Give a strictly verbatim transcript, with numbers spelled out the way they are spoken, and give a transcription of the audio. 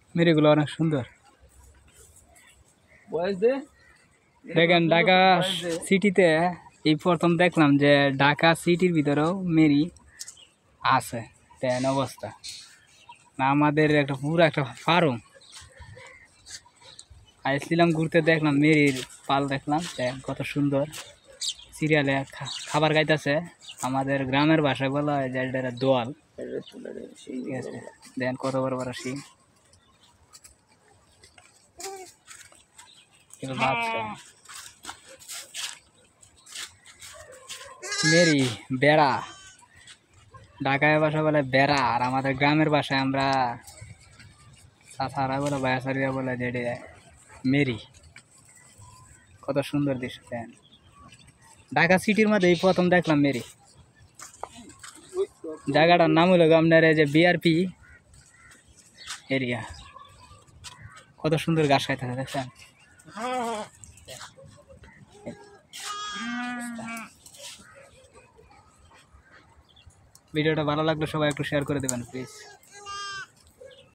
মেরিগুলো অনেক সুন্দর। দেখেন ঢাকা সিটিতে এই প্রথম দেখলাম যে ঢাকা সিটির ভিতরেও মেরি আছে। তেন অবস্থা না, আমাদের একটা পুরো একটা ফার্ম আইছিলাম ঘুরতে, দেখলাম মেরির পাল দেখলাম। কত সুন্দর সিরিয়ালে খাবার খাইতেছে। আমাদের গ্রামের ভাষায় বলা হয় যে এটা দোয়াল। ঠিক আছে, দেন কত বড় বড় শিং। মেরি বেড়া, ঢাকায় ভাষা বলে বেড়া, আর আমাদের গ্রামের ভাষায় আমরা চাচারা বলে বায়াসারিয়া বলে যে মেরি। কত সুন্দর দৃশ্য। দেন ঢাকা সিটির মধ্যে এই প্রথম দেখলাম মেরি। জায়গাটার নাম হলো আপনার যে বিআরপি এরিয়া। কত সুন্দর ঘাস খাইতেছে দেখছেন। ভিডিওটা ভালো লাগলে সবাই একটু শেয়ার করে দেবেন প্লিজ।